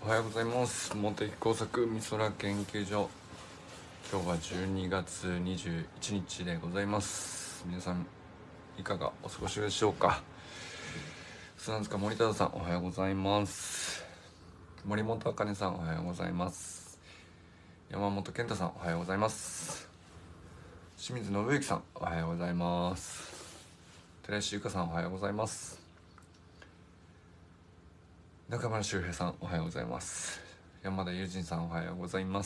おはようございます。茂木工作美空研究所。今日は12月21日でございます。皆さんいかがお過ごしでしょうか。砂塚森忠さん、おはようございます。森本茜さん、おはようございます。山本健太さん、おはようございます。清水信之さん、おはようございます。寺石由香さん、おはようございます。中村修平さん、おはようございます。山田友人さん、おはようございます。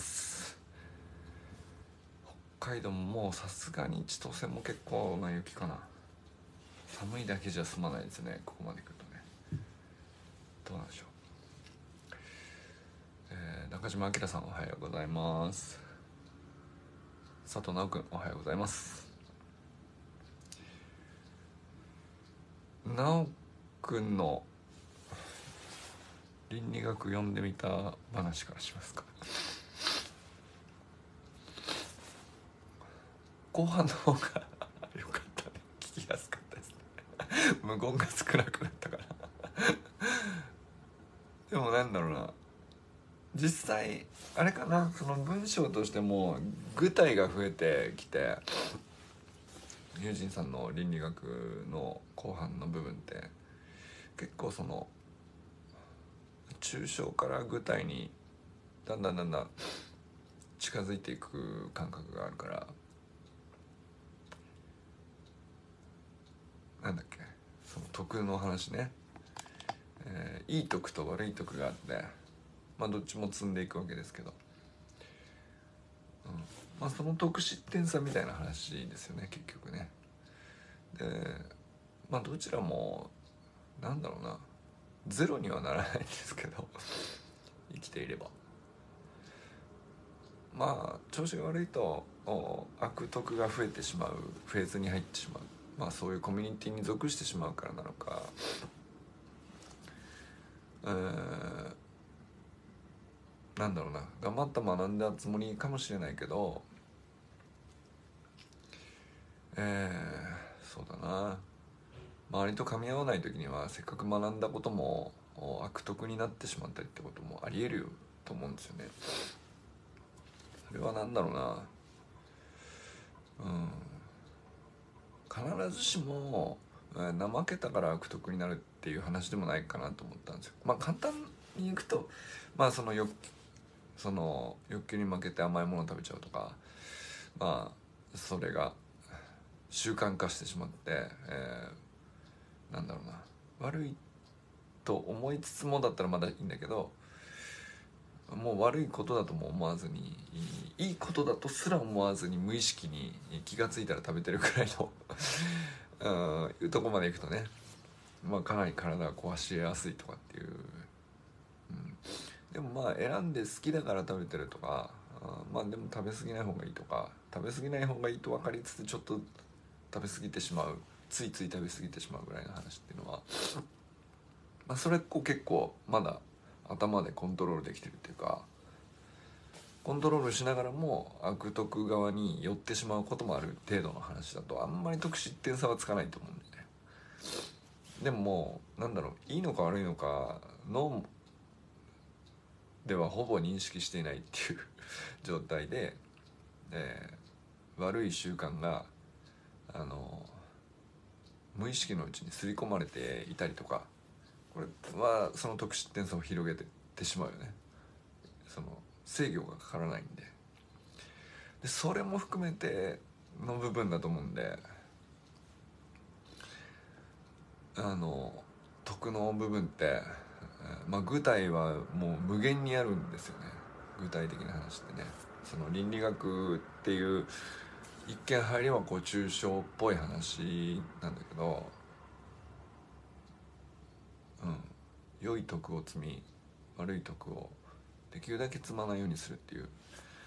北海道ももうさすがに千歳も結構な雪かな。寒いだけじゃ済まないですね、ここまで来るとね。どうなんでしょう。中島明さん、おはようございます。佐藤直くん、おはようございます。直くんの倫理学読んでみた話からしますか。後半の方が良かったね、聞きやすかったですね。無言が少なくなったからでもなんだろうな、実際あれかな、その文章としても具体が増えてきて、友人さんの倫理学の後半の部分って結構その抽象から具体にだんだん近づいていく感覚があるから、なんだっけ、その徳の話ね、いい徳と悪い徳があって、どっちも積んでいくわけですけど、その得失点差みたいな話ですよね、結局ね。でどちらもなんだろうな、ゼロにはならないんですけど生きていれば調子が悪いと悪徳が増えてしまうフェーズに入ってしまう、そういうコミュニティに属してしまうからなのか、なんだろうな、頑張った学んだつもりかもしれないけど、そうだな、周りと噛み合わない時にはせっかく学んだことも悪徳になってしまったりってこともありえると思うんですよね。それはなんだろうな、必ずしも怠けたから悪徳になるっていう話でもないかなと思ったんですよ。簡単にいくと、その欲求に負けて甘いものを食べちゃうとか、それが習慣化してしまって、なんだろうな、悪いと思いつつもだったらまだいいんだけど、もう悪いことだとも思わずに、いいことだとすら思わずに無意識に気がついたら食べてるくらいのいうとこまでいくとね、かなり体が壊しやすいとかっていう、でも選んで好きだから食べてるとか、でも食べ過ぎない方がいいとか、食べ過ぎない方がいいと分かりつつちょっと食べ過ぎてしまう、ついつい食べ過ぎてしまうぐらいの話っていうのは、それ結構まだ頭でコントロールできてるっていうか、コントロールしながらも悪徳側に寄ってしまうこともある程度の話だと、あんまり得失点差はつかないと思うんでね。でももうなんだろう、いいのか悪いのかのではほぼ認識していないっていう状態で、悪い習慣が無意識のうちに刷り込まれていたりとか、これはその得失点差を広げてってしまうよね。その制御がかからないんで、それも含めての部分だと思うんで、徳の部分って、具体はもう無限にあるんですよね。具体的な話ってね、その倫理学っていう一見入りは抽象っぽい話なんだけど、良い徳を積み悪い徳をできるだけ積まないようにするっていう、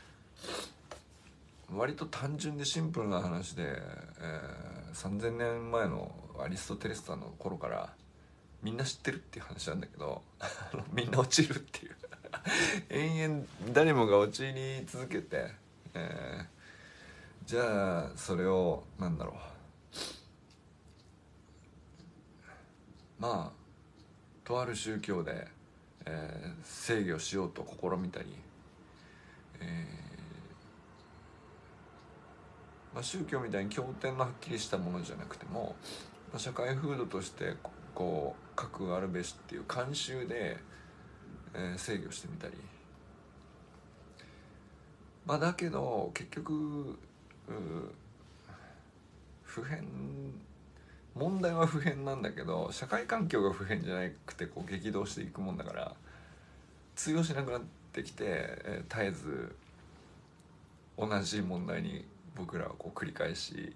割と単純でシンプルな話で、3000年前のアリストテレスさんの頃からみんな知ってるっていう話なんだけどみんな落ちるっていう延々誰もが陥り続けて、じゃあそれをなんだろう、とある宗教で制御しようと試みたり、宗教みたいに経典のはっきりしたものじゃなくても、社会風土としてこう核あるべしっていう慣習で、制御してみたり、だけど結局普遍、問題は普遍なんだけど社会環境が普遍じゃなくてこう激動していくもんだから通用しなくなってきて、絶えず同じ問題に僕らはこう繰り返し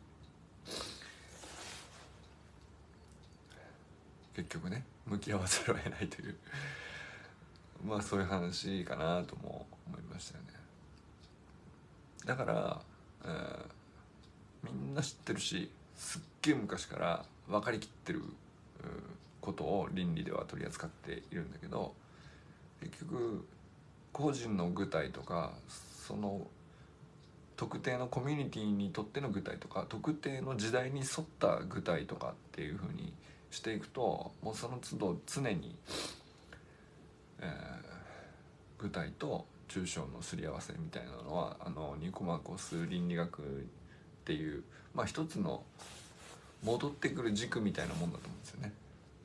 結局ね向き合わざるを得ないというそういう話かなとも思いましたよね。だから、みんな知ってるしすっげえ昔から分かりきってることを倫理では取り扱っているんだけど、結局個人の具体とかその特定のコミュニティにとっての具体とか特定の時代に沿った具体とかっていう風にしていくと、もうその都度常に、具体と抽象のすり合わせみたいなのはニコマコス倫理学っていう、一つの戻ってくる軸みたいなもんだと思うんですよね。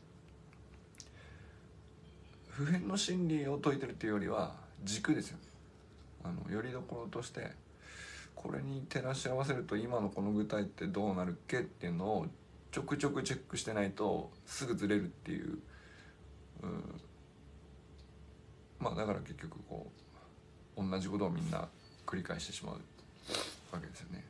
普遍の真理を説いてるっていうよりは軸ですよね。よりどころとしてこれに照らし合わせると今のこの具体ってどうなるっけっていうのをちょくちょくチェックしてないとすぐずれるっていう、だから結局こう同じことをみんな繰り返してしまうわけですよね。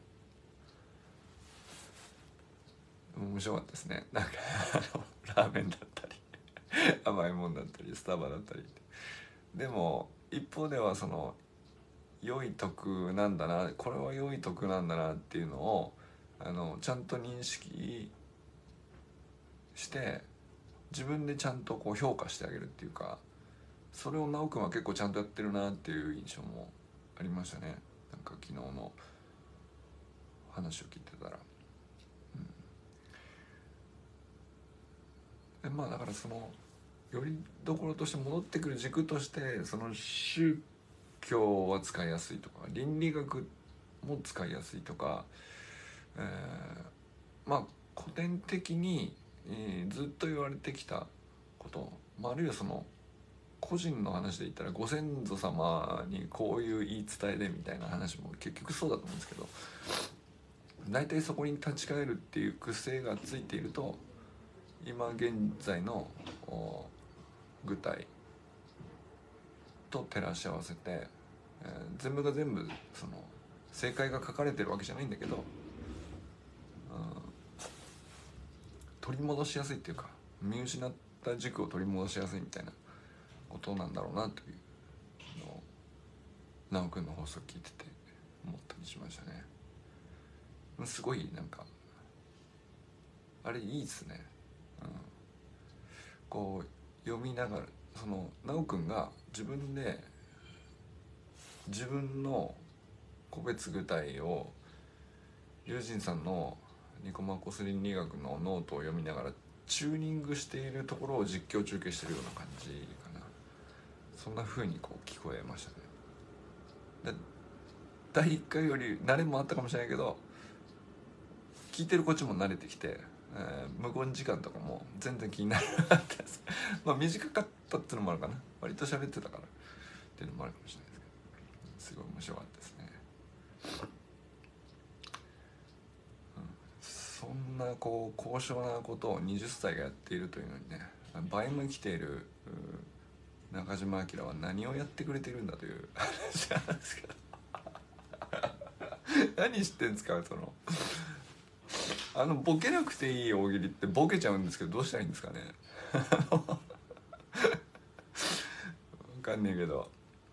面白かったですね。なんかラーメンだったり甘いもんだったりスタバだったりでも一方ではその良い徳なんだな、これは良い徳なんだなっていうのをちゃんと認識して自分でちゃんとこう評価してあげるっていうか、それを直くんは結構ちゃんとやってるなっていう印象もありましたね。なんか昨日の話を聞いてたら、だからそのよりどころとして戻ってくる軸としてその宗教は使いやすいとか倫理学も使いやすいとか、古典的に、ずっと言われてきたこと、あるいはその個人の話で言ったらご先祖様にこういう言い伝えでみたいな話も結局そうだと思うんですけど、大体そこに立ち返るっていう癖がついていると今現在の具体と照らし合わせて、全部が全部その正解が書かれてるわけじゃないんだけど、取り戻しやすいっていうか見失った軸を取り戻しやすいみたいなことなんだろうなというのを直くんの放送を聞いてて思ったりしましたね。すごいなんかあれいいですね、こう読みながらその直くんが自分で自分の個別具体を友人さんのニコマコス倫理学のノートを読みながらチューニングしているところを実況中継しているような感じかな。そんな風にこう聞こえましたね。で第1回より慣れもあったかもしれないけど聞いてるこっちも慣れてきて、無言時間とかも全然気にならなかったです。短かったっていうのもあるかな、割と喋ってたからっていうのもあるかもしれないですけど、すごい面白かったですね。そんなこう高尚なことを20歳がやっているというのにね、倍も生きている中島明は何をやってくれているんだという話なんですけど何知ってんですか。そのボケなくていい大喜利ってボケちゃうんですけどどうしたらいいんですかね分かんねえけど、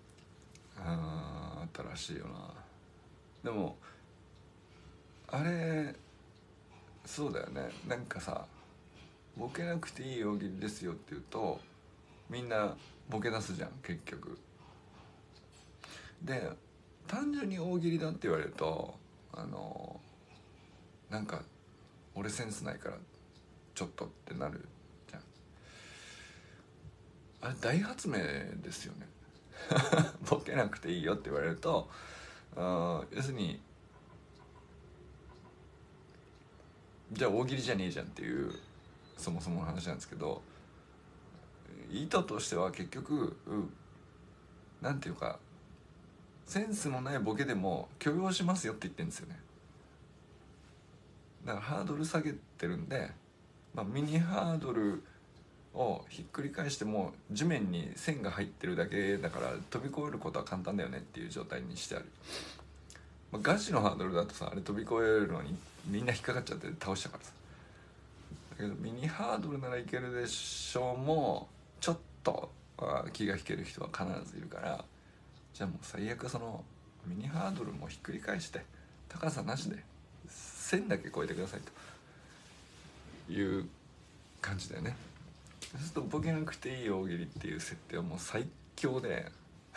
新しいよな。でもあれそうだよね。なんかさボケなくていい大喜利ですよって言うとみんなボケ出すじゃん結局。で単純に大喜利だって言われるとなんか俺センスないからちょっとってなるじゃん。 あれ大発明ですよねボケなくていいよって言われると、要するにじゃあ大喜利じゃねえじゃんっていうそもそもの話なんですけど、意図としては結局、なんていうかセンスのないボケでも許容しますよって言ってるんですよね。だからハードル下げてるんで、ミニハードルをひっくり返しても地面に線が入ってるだけだから飛び越えることは簡単だよねっていう状態にしてある。ガチのハードルだとさ、あれ飛び越えるのにみんな引っかかっちゃって倒したからさ。だけどミニハードルならいけるでしょうもちょっと気が引ける人は必ずいるから、じゃあもう最悪そのミニハードルもひっくり返して高さなしで線だけ超えてくださいという感じだよね。そうするとボケなくていい大喜利っていう設定はもう最強で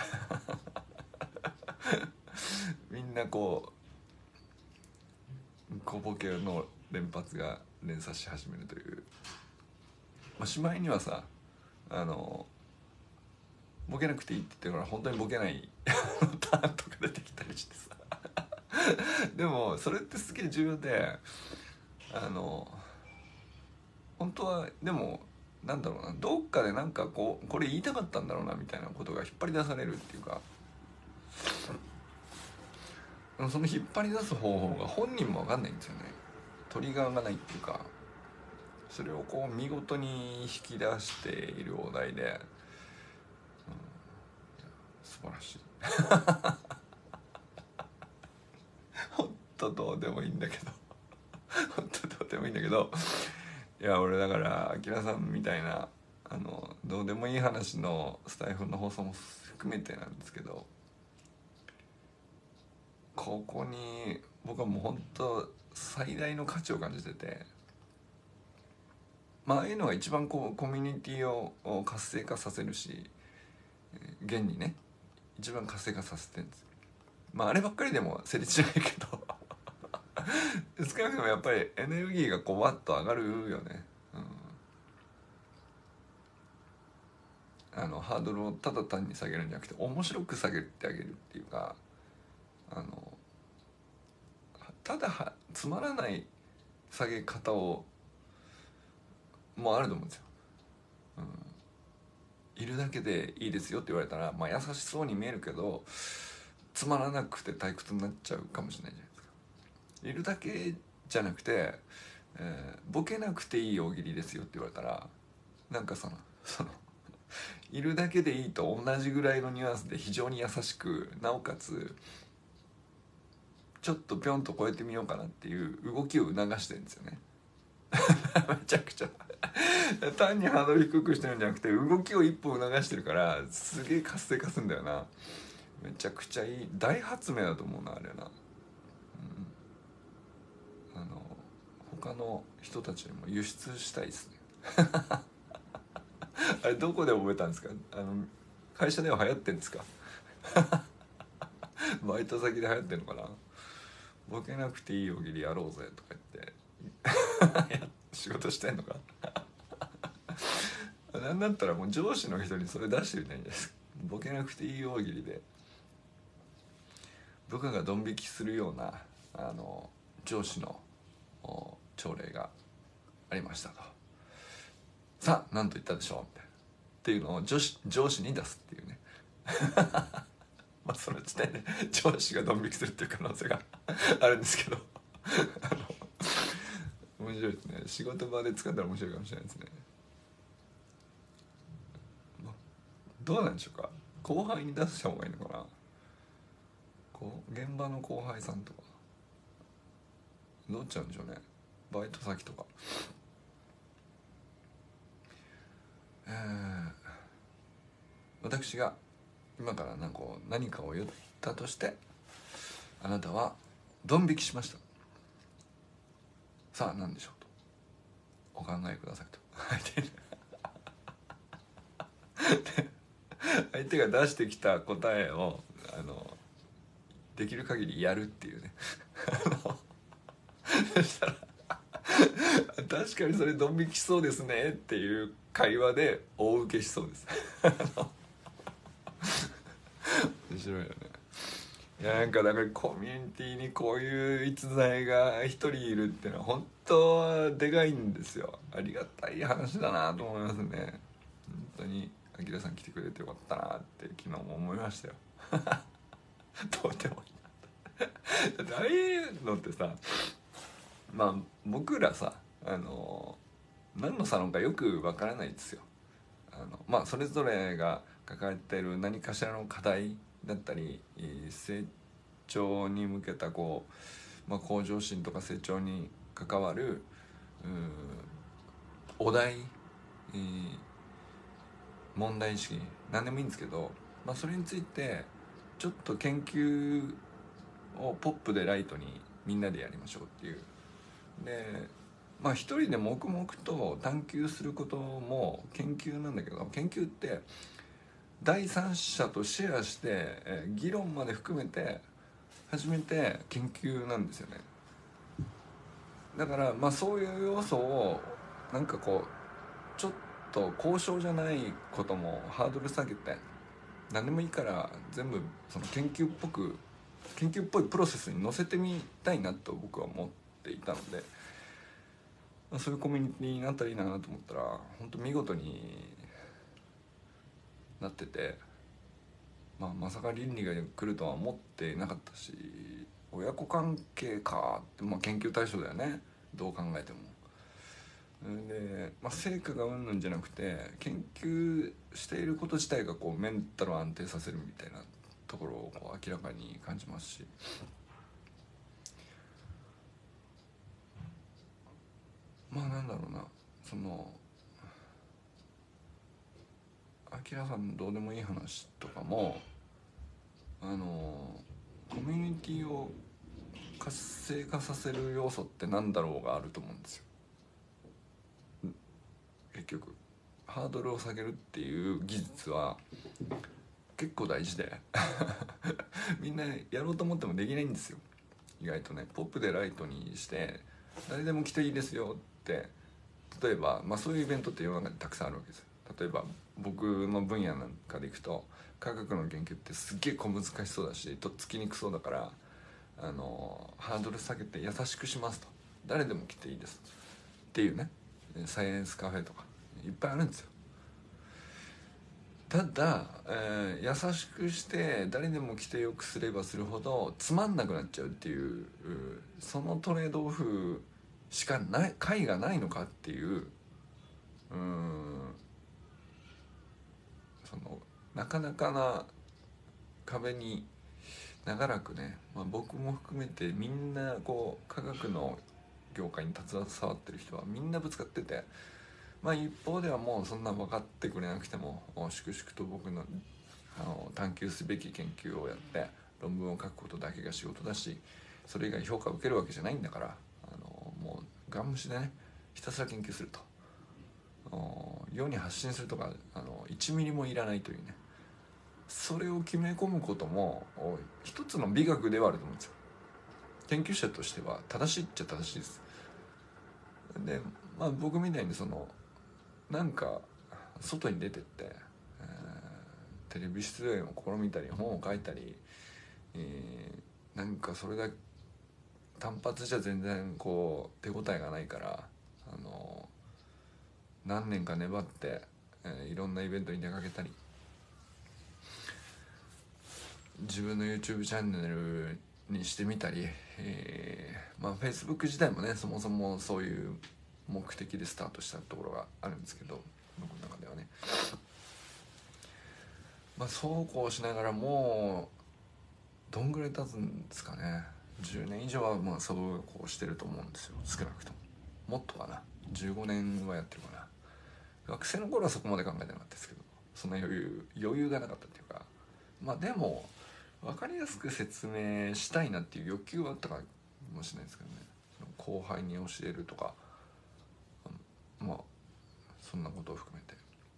みんなこう小ボケの連発が連鎖し始めるという、しまいにはさ、ボケなくていいって言ってから本当にボケないターンとか出てきたりしてさでもそれってすげえ重要で、本当はでもなんだろうな、どっかでなんかこれ言いたかったんだろうなみたいなことが引っ張り出されるっていうか、その引っ張り出す方法が本人も分かんないんですよね。トリガーがないっていうか、それをこう見事に引き出しているお題で、素晴らしい本当どうでもいいんだけど本当どうでもいいんだけど、いや俺だからアキラさんみたいなどうでもいい話のスタイフの放送も含めてなんですけど、ここに僕はもう本当最大の価値を感じてて、ああいうのが一番こうコミュニティを活性化させるし、現にね一番活性化させてるんです。あればっかりでも成立しないけど少なくともやっぱりエネルギーがこうワッと上がるよね、ハードルをただ単に下げるんじゃなくて面白く下げてあげるっていうか、ただつまらない下げ方をもあると思うんですよ、いるだけでいいですよって言われたら、優しそうに見えるけどつまらなくて退屈になっちゃうかもしれないじゃないですか。いるだけじゃなくて、ボケなくていい大喜利ですよって言われたら、なんかそのいるだけでいいと同じぐらいのニュアンスで非常に優しく、なおかつちょっとピョンと超えてみようかなっていう動きを促してるんですよねめちゃくちゃ単にハードル低くしてるんじゃなくて動きを一歩促してるからすげえ活性化するんだよな。めちゃくちゃいい大発明だと思うなあれな、他の人たちにも輸出したいですねあれどこで覚えたんですか？会社では流行ってんですかバイト先で流行ってんのかな。ボケなくていい大喜利やろうぜとか言って仕事してんのかなんだったらもう上司の人にそれ出してみたいんです。ボケなくていい大喜利で部下がドン引きするような上司の朝礼がありましたと。さあ何と言ったでしょうっていうのを上司に出すっていうねその時点で上司がドン引きするっていう可能性があるんですけど面白いですね。仕事場で使ったら面白いかもしれないですね。どうなんでしょうか。後輩に出した方がいいのかな。現場の後輩さんとかどうっちゃうんでしょうね。バイト先とか私が今から何かを言ったとしてあなたはドン引きしました。さあ何でしょうとお考えくださいと相手が出してきた答えをできる限りやるっていうねそしたら確かにそれドン引きしそうですねっていう会話で大受けしそうです面白いよね。いやなんかだからコミュニティにこういう逸材が一人いるっていうのは本当でかいんですよ。ありがたい話だなと思いますね。本当にアキラさん来てくれてよかったなって昨日も思いましたよとてもだってああいうのってさ、まあ僕らさ何のサロンかよくわからないですよ。まあそれぞれが抱えている何かしらの課題だったり成長に向けたこう、まあ、向上心とか成長に関わるお題、問題意識何でもいいんですけど、まあ、それについてちょっと研究をポップでライトにみんなでやりましょうっていう。でまあ一人で黙々と探求することも研究なんだけど、研究って第三者とシェアして、議論まで含めて初めて研究なんですよね。だからまあそういう要素をなんかこうちょっと交渉じゃないこともハードル下げて何でもいいから全部その研究っぽいプロセスに乗せてみたいなと僕は思っていたので、そういうコミュニティになったらいいなと思ったら本当見事になってて、まさか倫理が来るとは思ってなかったし、親子関係かって、研究対象だよねどう考えても。で、成果がうんぬんじゃなくて研究していること自体がこうメンタルを安定させるみたいなところをこう明らかに感じますし、なんだろうな、そのアキラさんのどうでもいい話とかもコミュニティを活性化させる要素ってなんだろうがあると思うんですよ。結局ハードルを下げるっていう技術は結構大事でみんなやろうと思ってもできないんですよ意外とね。ポップでライトにして誰でも来ていいですよって、例えば、そういうイベントって世の中にたくさんあるわけですよ。例えば僕の分野なんかでいくと科学の研究ってすっげえ小難しそうだしとっつきにくそうだから、ハードル下げて優しくしますと、誰でも来ていいですっていうね、サイエンスカフェとかいっぱいあるんですよ。ただ、優しくして誰でも来てよくすればするほどつまんなくなっちゃうっていう、そのトレードオフしかない解がないのかっていう、そのなかなかな壁に長らくね、僕も含めてみんなこう科学の業界に携わってる人はみんなぶつかってて、一方ではもうそんな分かってくれなくても粛々と僕の探求すべき研究をやって論文を書くことだけが仕事だし、それ以外評価を受けるわけじゃないんだから、もうガン無視でねひたすら研究すると、世に発信するとか1ミリもいらないというね、それを決め込むことも一つの美学ではあると思うんですよ。研究者としては正しいっちゃ正しいです。で僕みたいになんか外に出てって、テレビ出演を試みたり本を書いたり、なんかそれだけ単発じゃ全然こう手応えがないから何年か粘って、いろんなイベントに出かけたり自分の YouTube チャンネルにしてみたり、Facebook 自体もねそもそもそういう目的でスタートしたところがあるんですけど、僕の中ではねそうこうしながらもうどんぐらい経つんですかね、10年以上はそうこうしてると思うんですよ少なくとも。もっとかな、15年はやってるかな。学生の頃はそこまで考えてなかったですけど、そんな余裕がなかったっていうか、でも分かりやすく説明したいなっていう欲求はあったかもしれないですけどね。後輩に教えるとかそんなことを含めて。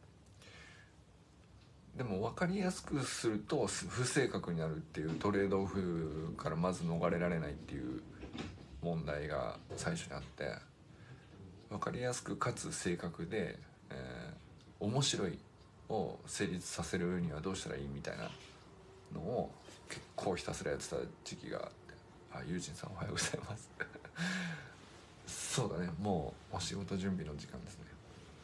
でも分かりやすくすると不正確になるっていうトレードオフからまず逃れられないっていう問題が最初にあって、 分かりやすくかつ正確で、面白いを成立させるにはどうしたらいいみたいなのを結構ひたすらやってた時期があって、あ、ゆうじんさんおはようございますそうだね、もうお仕事準備の時間ですね。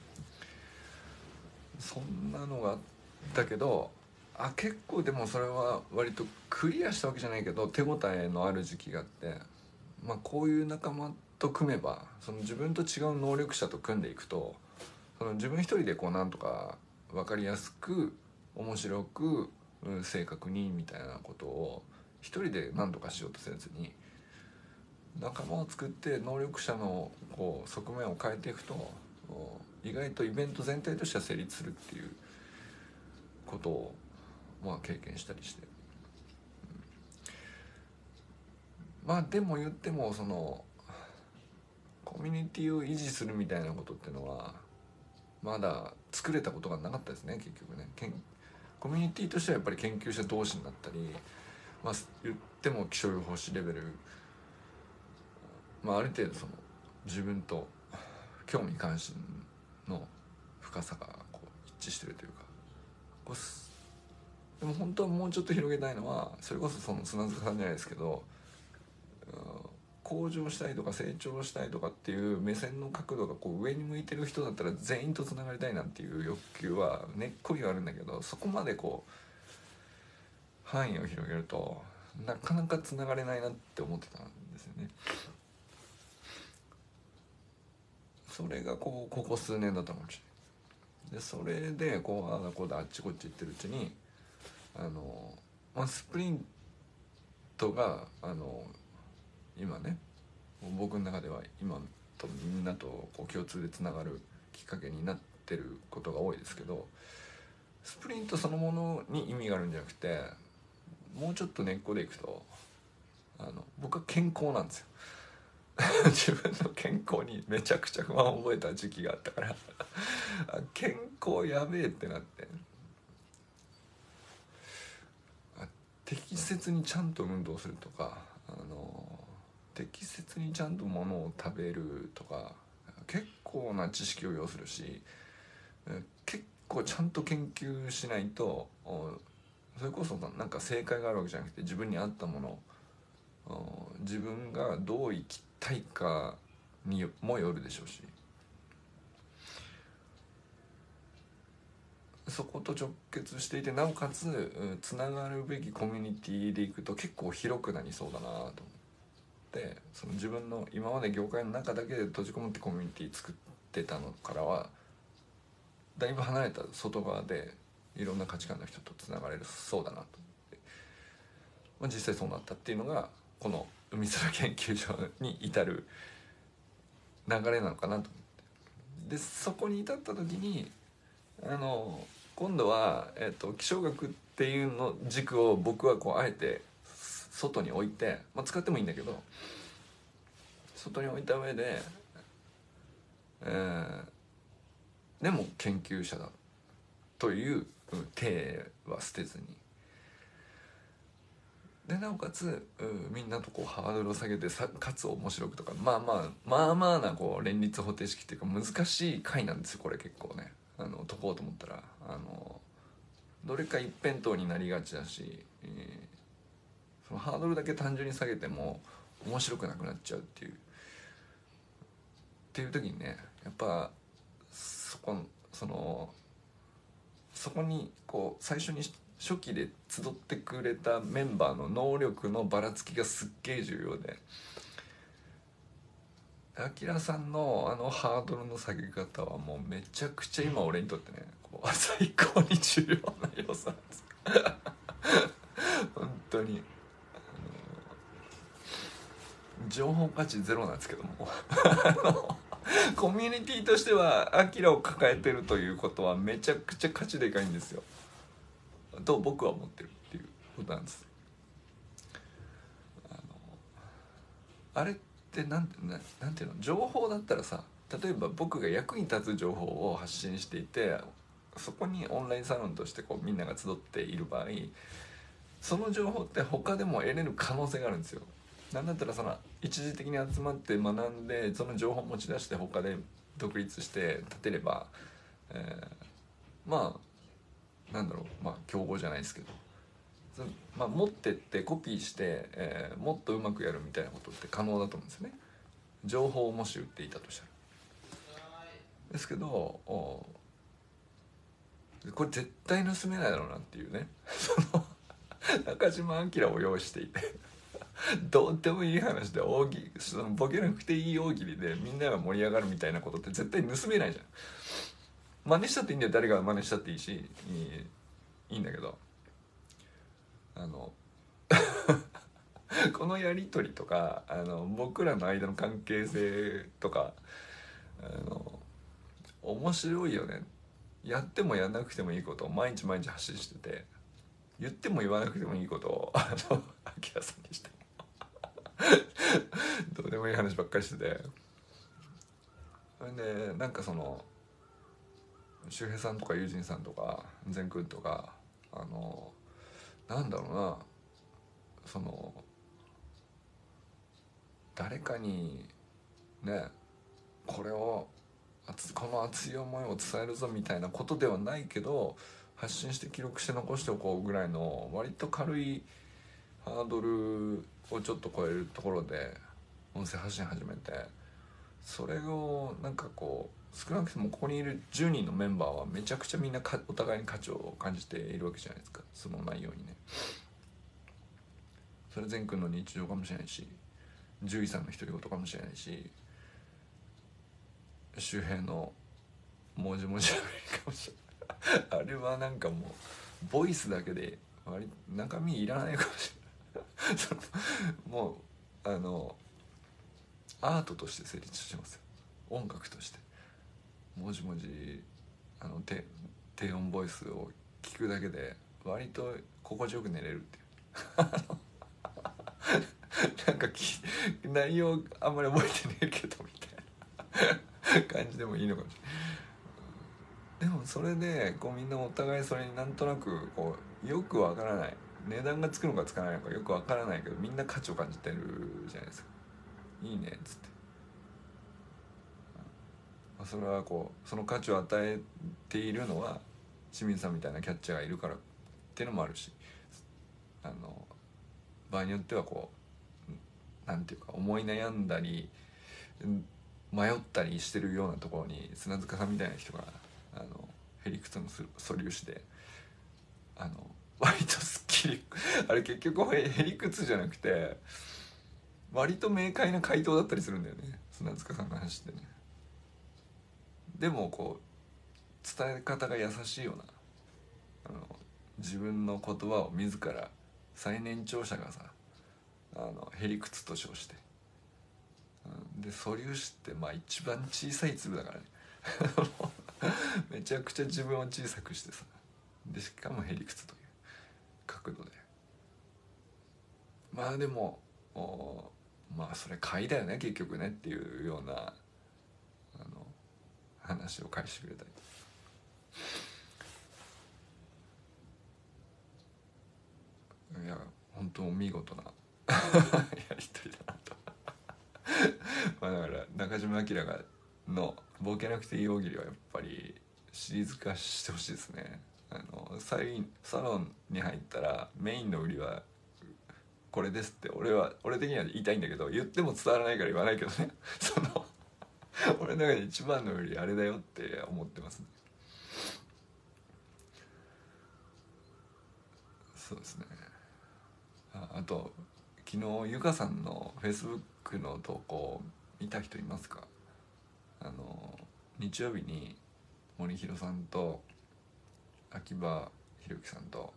そんなのがあったけど、結構でもそれは割とクリアしたわけじゃないけど手応えのある時期があって、こういう仲間と組めば、その自分と違う能力者と組んでいくと、その自分一人でこうなんとか分かりやすく面白く、正確にみたいなことを一人で何とかしようとせずに、仲間を作って能力者のこう側面を変えていくと、意外とイベント全体としては成立するっていうことを経験したりして、でも言ってもそのコミュニティを維持するみたいなことっていうのはまだ作れたことがなかったですね。結局ね、コミュニティとしてはやっぱり研究者同士になったり、言っても気象予報士レベル、ある程度その自分と興味関心の深さがこう一致してるというか、でも本当はもうちょっと広げたいのは、それこそその砂塚さんじゃないですけど、向上したいとか成長したいとかっていう目線の角度がこう上に向いてる人だったら全員とつながりたいなっていう欲求は根っこにはあるんだけど、そこまでこう範囲を広げるとなかなかつながれないなって思ってたんですよね。それがここ数年だったかもしれない。でそれでこうこうだあっちこっち行ってるうちにスプリントが今ね、僕の中では今とみんなとこう共通でつながるきっかけになってることが多いですけど、スプリントそのものに意味があるんじゃなくて、もうちょっと根っこでいくと僕は健康なんですよ自分の健康にめちゃくちゃ不安を覚えた時期があったから健康やべえってなって、適切にちゃんと運動するとか、適切にちゃんと物を食べるとか結構な知識を要するし、結構ちゃんと研究しないと、それこそなんか正解があるわけじゃなくて、自分に合ったもの、自分がどう生きたいかにもよるでしょうし、そこと直結していて、なおかつつながるべきコミュニティでいくと結構広くなりそうだなと思って、その自分の今まで業界の中だけで閉じこもってコミュニティ作ってたのからはだいぶ離れた外側でいろんな価値観の人とつながれるそうだなと思って、実際そうなったっていうのがこの海空研究所に至る流れなのかなと思って、でそこに至った時に今度は、気象学っていうの軸を僕はこうあえて外に置いて、使ってもいいんだけど外に置いた上で、でも研究者だという体は捨てずに、でなおかつみんなとこうハードルを下げてかつ面白くとか、まあなこう連立方程式っていうか難しい回なんですよこれ。結構ね解こうと思ったらどれか一辺倒になりがちだし、そのハードルだけ単純に下げても面白くなくなっちゃうっていう時にね、やっぱそこにこう最初に初期で集ってくれたメンバーの能力のばらつきがすっげえ重要で、アキラさんのハードルの下げ方はもうめちゃくちゃ今俺にとってねこう最高に重要な要素なんです本当に情報価値ゼロなんですけどもコミュニティとしてはアキラを抱えてるということはめちゃくちゃ価値でかいんですよと僕は思ってるっていうことなんです。あれってなんていうの、情報だったらさ、例えば僕が役に立つ情報を発信していて、そこにオンラインサロンとしてこうみんなが集っている場合、その情報って他でも得れる可能性があるんですよ。 なんだったらその一時的に集まって学んでその情報を持ち出して他で独立して立てれば、まあなんだろう、まあ競合じゃないですけど、まあ、持ってってコピーして、もっとうまくやるみたいなことって可能だと思うんですよね。情報をもし売っていたとしたら。ですけどこれ絶対盗めないだろうなっていうねその中島明を用意していてどうでもいい話でそのボケなくていい大喜利でみんなが盛り上がるみたいなことって絶対盗めないじゃん。真似したっていいんだよ、誰が真似したっていいし、いいんだけど、このやり取りとか僕らの間の関係性とか面白いよね。やってもやんなくてもいいことを毎日毎日発信してて、言っても言わなくてもいいことをアキラさんにしてどうでもいい話ばっかりしてて、それでなんかその周平さんとか友人さんとか善くんとかなんだろうな、その誰かにねこの熱い思いを伝えるぞみたいなことではないけど、発信して記録して残しておこうぐらいの割と軽いハードルをちょっと超えるところで音声発信始めて、それをなんかこう少なくともここにいる10人のメンバーはめちゃくちゃみんなお互いに価値を感じているわけじゃないですか、その内容にね。それ善くんの日常かもしれないし、獣医さんの独り言かもしれないし、周平のもじもじ喋りかもしれないあれはなんかもうボイスだけで中身いらないかもしれないそのもうアートとして成立してますよ。音楽としてもじもじ低音ボイスを聞くだけで割と心地よく寝れるっていうなんか内容あんまり覚えてねえけどみたいな感じでもいいのかもしれない。でもそれでこうみんなお互いそれになんとなくこうよくわからない、値段がつくのかつかないのかよくわからないけどみんな価値を感じてるじゃないですか。いいねっつって、それはこうその価値を与えているのは清水さんみたいなキャッチャーがいるからっていうのもあるし、場合によってはこうなんていうか思い悩んだり迷ったりしてるようなところに砂塚さんみたいな人がへりくつの素粒子で割とすっきりあれ結局へりくつじゃなくて割と明快な回答だったりするんだよね、砂塚さんの話ってね。でもこう伝え方が優しいような自分の言葉を自ら最年長者がさへりくつと称して、で素粒子ってまあ一番小さい粒だからねめちゃくちゃ自分を小さくしてさ、でしかもへりくつという角度で、まあでもまあそれ買いだよね結局ねっていうような話を返してくれたり、いや本当見事なやり取りだなとまあだから中島明のボケなくていい大喜利はやっぱりシリーズ化してほしいですね。サロンに入ったらメインの売りはこれですって俺的には言いたいんだけど、言っても伝わらないから言わないけどねその俺の中で一番の売りあれだよって思ってますね。そうですね。あと昨日ゆかさんのフェイスブックの投稿見た人いますか？日曜日に森弘さんと秋葉博之さんと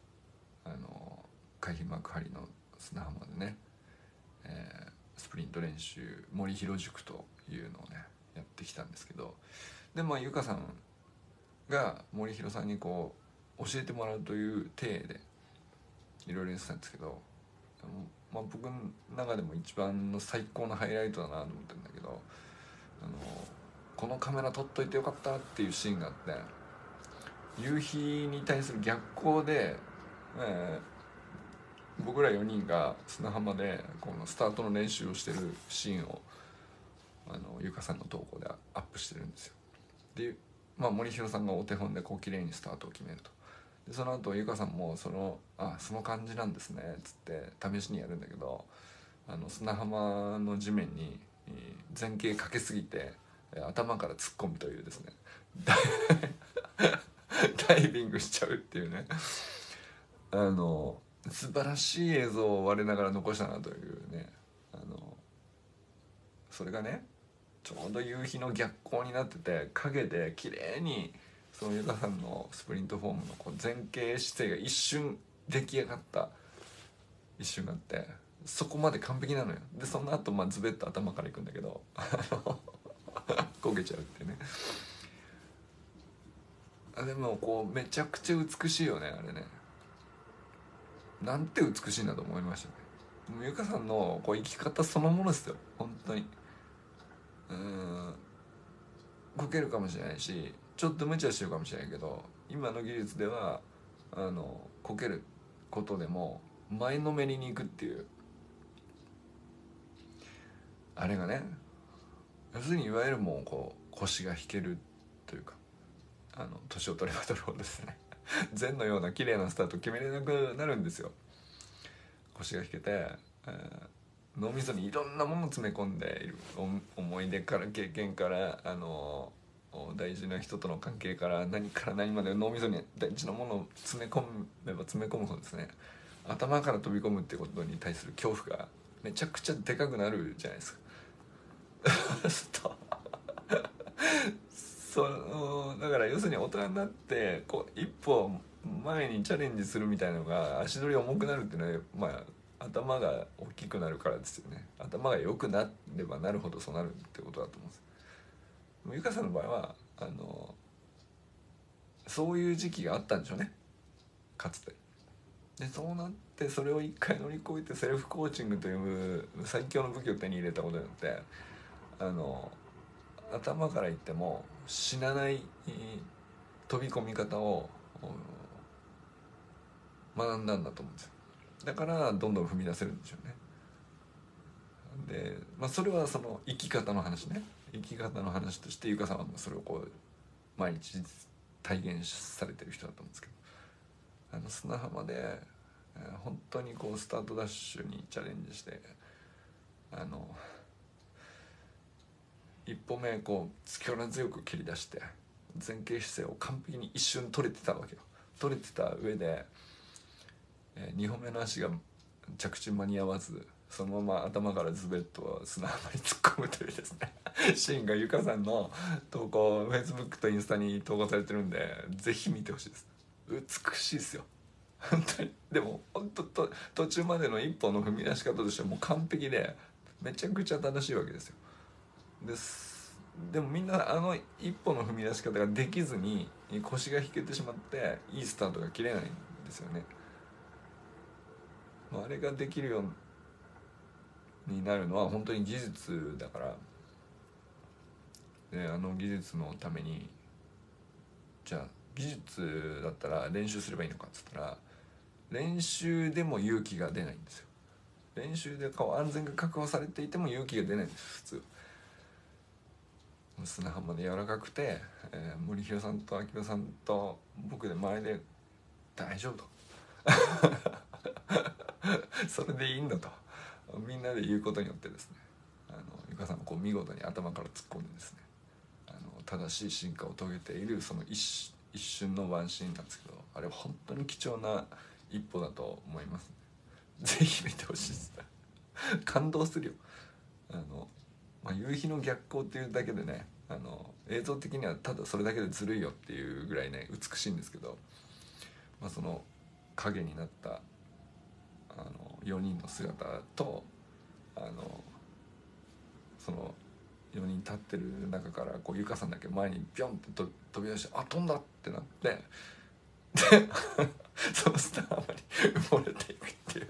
海浜幕張の砂浜でね、スプリント練習森弘塾というのをねやってきたんですけど、でまあゆかさんが森弘さんにこう教えてもらうという体でいろいろやってたんですけど、まあ、僕の中でも一番の最高のハイライトだなと思ってるんだけど、このカメラ撮っといてよかったっていうシーンがあって、夕日に対する逆光で、 僕ら4人が砂浜でこのスタートの練習をしてるシーンをゆかさんの投稿でアップしてるんですよ。で、森弘さんがお手本でこう綺麗にスタートを決めると。でその後ゆかさんもその感じなんですねっつって試しにやるんだけど、砂浜の地面に前傾かけすぎて頭から突っ込むというですねダイビングしちゃうっていうね、素晴らしい映像を我ながら残したなというね、それがねちょうど夕日の逆光になってて影で綺麗にそのゆかさんのスプリントフォームのこう前傾姿勢が一瞬出来上がった一瞬があって、そこまで完璧なのよ。でその後ズベッと頭からいくんだけど焦げちゃうっていうね。でもこうめちゃくちゃ美しいよねあれね。なんて美しいんだと思いましたね。ゆかさんのこう生き方そのものですよ本当に。こけるかもしれないしちょっと無茶してるかもしれないけど、今の技術ではこけることでも前のめりに行くっていうあれがね、要するにいわゆるもうこう腰が引けるというか、年を取れば取るほどですね禅のような綺麗なスタート決めれなくなるんですよ。腰が引けて、脳みそにいろんなものを詰め込んでいる、思い出から経験から大事な人との関係から何から何まで脳みそに大事なものを詰め込めば詰め込むほどですね、頭から飛び込むってことに対する恐怖がめちゃくちゃでかくなるじゃないですかだから要するに大人になってこう一歩前にチャレンジするみたいなのが足取り重くなるっていうのは頭が大きくなるからですよね。頭が良くなればなるほどそうなるってことだと思うんです。ゆかさんの場合はそういう時期があったんでしょうねかつて。でそうなってそれを一回乗り越えてセルフコーチングという最強の武器を手に入れたことによって頭から言っても死なない飛び込み方を学んだんだと思うんですよ。だからどんどん踏み出せるんでしょうね。で、それはその生き方の話ね。生き方の話としてゆかさんはそれをこう毎日体現されてる人だと思うんですけど、砂浜で本当にこうスタートダッシュにチャレンジして一歩目こう力強く蹴り出して前傾姿勢を完璧に一瞬取れてたわけよ。取れてた上で、2歩目の足が着地間に合わずそのまま頭からズベッと砂浜に突っ込むというですねシーンがゆかさんの投稿 Facebook とインスタに投稿されてるんでぜひ見てほしいです。美しいですよ本当に。でも本当と途中までの一歩の踏み出し方としてはもう完璧でめちゃくちゃ正しいわけですよ。でもみんな一歩の踏み出し方ができずに腰が引けてしまっていいスタートが切れないんですよね。あれができるようになるのは本当に技術だから。で技術のためにじゃあ技術だったら練習すればいいのかっつったら練習でも勇気が出ないんですよ。練習で安全が確保されていても勇気が出ないんです普通。砂浜で柔らかくて、森弘さんと秋葉さんと僕で前で大丈夫とそれでいいんだとみんなで言うことによってですねゆかさんがこう見事に頭から突っ込んでですね正しい進化を遂げているその一瞬のワンシーンなんですけど、あれ本当に貴重な一歩だと思います、ね、ぜひ見てほしいです感動するよ。夕日の逆光っていうだけでね映像的にはただそれだけでずるいよっていうぐらいね美しいんですけど、その影になった4人の姿とその4人立ってる中からこうゆかさんだけ前にビョンって飛び出して飛んだってなってでそのスター浜に埋もれていくっていう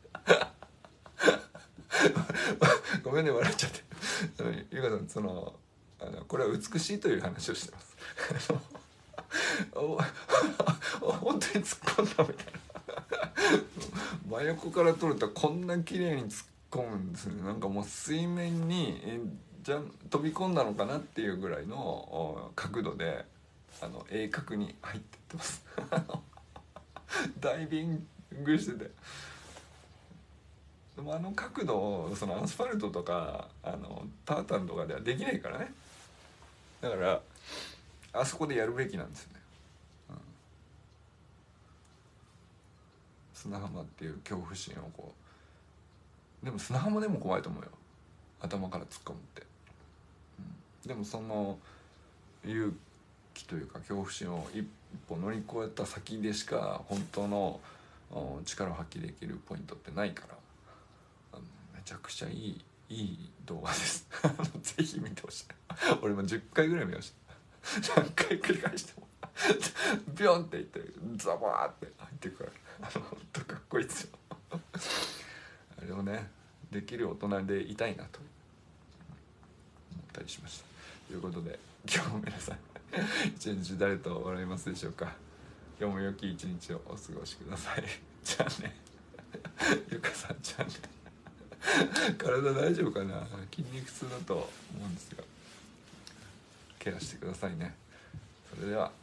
ごめんね笑っちゃってゆかさんこれは美しいという話をしてます本当に突っ込んだみたいな真横から撮るとこんな綺麗に突っ込むんですね。なんかもう水面にじゃ飛び込んだのかなっていうぐらいの角度で鋭角に入ってってますダイビングしてて、でも角度をそのアスファルトとかタータンとかではできないからね。だからあそこでやるべきなんですよね、砂浜っていう恐怖心をこう。でも砂浜でも怖いと思うよ、頭から突っ込むって、でもその勇気というか恐怖心を一歩乗り越えた先でしか本当の力を発揮できるポイントってないから、めちゃくちゃいい動画ですぜひ見てほしい俺も10回ぐらい見ました何回繰り返してもビョンっていってザバーって入ってくから本当かっこいいですよあれをねできる大人でいたいなと思ったりしました。ということで今日も皆さん一日誰と笑いますでしょうか。今日も良き一日をお過ごしください。じゃあねゆかさんじゃあね体大丈夫かな。筋肉痛だと思うんですがケアしてくださいね。それでは